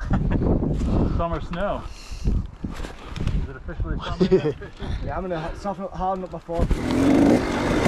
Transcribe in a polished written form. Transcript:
Summer snow. Is it officially summer yet? Yeah, I'm gonna harden up my fork.